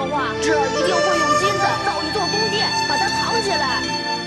话，这儿一定会用金子造一座宫殿，把它藏起来。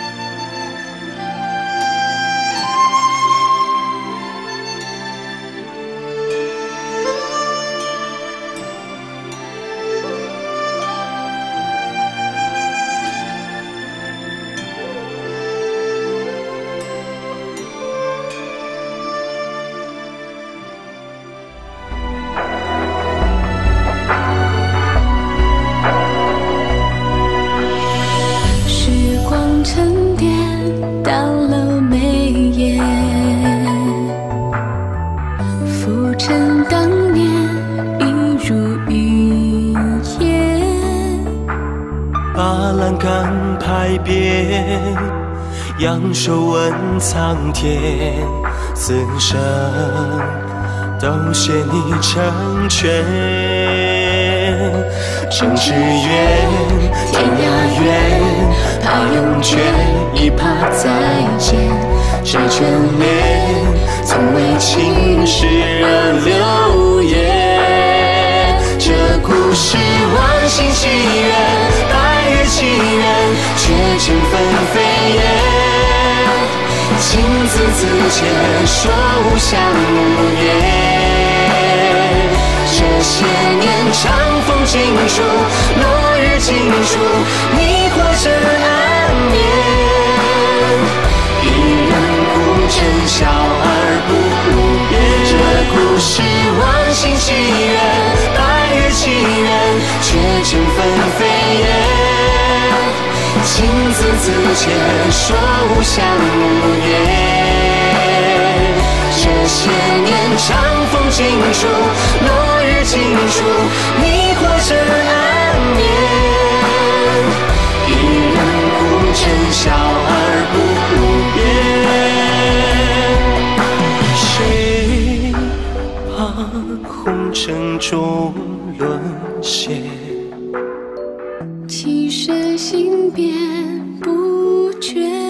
沉淀到了眉眼，浮沉当年一如云烟。 把栏杆拍扁，扬手问苍天，此生都写你成全。咫尺远，天涯远，怕永诀，亦怕再见。这眷恋，从未轻视热流言。这故事往昔契约，白日祈愿，却成纷飞烟。情字字间，说无相言。这些年长风尽处，落日尽处，你或者安眠。一人孤枕笑而不言。这故事往昔契约，白日祈愿，却成纷飞烟。情字字间，说无相言。这些年长风尽处，落日尽处，你或者安眠。一人孤枕笑而不言。谁怕红尘中沦陷？ 其实心变不觉。